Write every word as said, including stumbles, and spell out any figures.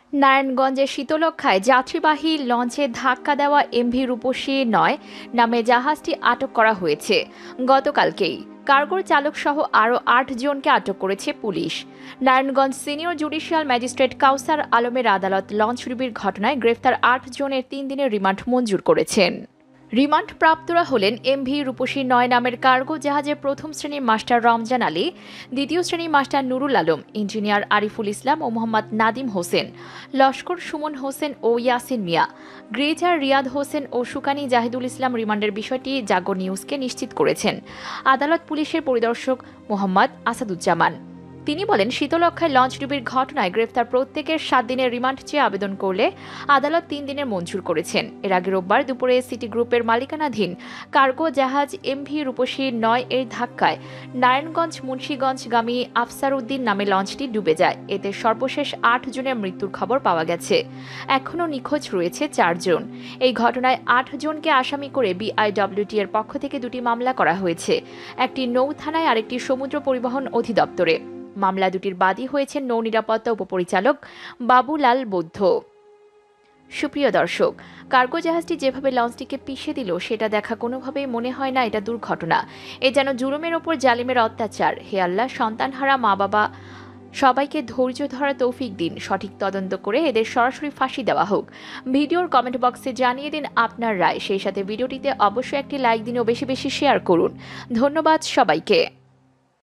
নারায়ণগঞ্জের শীতলক্ষ্যায় যাত্রীবাহী লঞ্চে ধাক্কা দেওয়া এমভি রূপসী নয় নামে জাহাজটি আটক করা হয়েছে গতকালকেই। কার্গোর চালকসহ আরও আট জনকে আটক করেছে পুলিশ। Narayanganj senior judicial magistrate Kausar আলমের আদালত লঞ্চ ডুবির ঘটনায় গ্রেফতার আট জনের তিন দিনের রিমান্ড মঞ্জুর করেছেন। রিমান্ড প্রাপ্তরা হলেন এমভি রূপসী নয় নামের কার্গো জাহাজের প্রথম শ্রেণীর মাস্টার রমজান আলী, দ্বিতীয় শ্রেণীর মাস্টার নুরুল আলম, ইঞ্জিনিয়ার আরিফুল ইসলাম ও মোহাম্মদ নাদিম হোসেন, লস্কর সুমন হোসেন ও ইয়াসিন মিয়া, গ্রেজার রিয়াদ হোসেন ও সুকানি জাহিদুল ইসলাম। রিমান্ডের বিষয়টি জাগো নিউজকে নিশ্চিত করেছেন আদালত পুলিশের পরিদর্শক মোহাম্মদ আসাদুজ্জামান। তিনি বলেন, শীতলক্ষ্যায় লঞ্চ ডুবির ঘটনায় গ্রেফতার প্রত্যেকের সাত দিনের রিমান্ড চেয়ে আবেদন করলে আদালত তিন দিনের মঞ্জুর করেছেন। এর আগে রোববার দুপুরে সিটি গ্রুপের মালিকানাধীন কার্গো জাহাজ এমভি রূপসী নয় এর ধাক্কায় নারায়ণগঞ্জ মুন্সিগঞ্জগামী আফসার উদ্দিন নামে লঞ্চটি ডুবে যায়। এতে সর্বশেষ আট জনের মৃত্যুর খবর পাওয়া গেছে। এখনও নিখোঁজ রয়েছে চারজন। এই ঘটনায় আট জনকে আসামি করে বিআইডব্লিউটি এর পক্ষ থেকে দুটি মামলা করা হয়েছে, একটি নৌ থানায় আরেকটি সমুদ্র পরিবহন অধিদপ্তরে। মামলা দুটির বাদী হয়েছেন নৌ নিরাপত্তা উপপরিচালক বাবুলাল বৌদ্ধ। সুপ্রিয় দর্শক, কার্গো জাহাজটি যেভাবে লঞ্চটিকে পিষে দিল সেটা দেখা কোনোভাবেই মনে হয় না এটা দুর্ঘটনা। এ যেন জুলুমের ওপর জালিমের অত্যাচার। হে আল্লাহ, সন্তানহারা মা বাবা সবাইকে ধৈর্য ধরা তৌফিক দিন। সঠিক তদন্ত করে এদের সরাসরি ফাঁসি দেওয়া হোক। ভিডিওর কমেন্ট বক্সে জানিয়ে দিন আপনার রায়। সেই সাথে ভিডিওটিতে অবশ্যই একটি লাইক দিন ও বেশি বেশি শেয়ার করুন। ধন্যবাদ সবাইকে।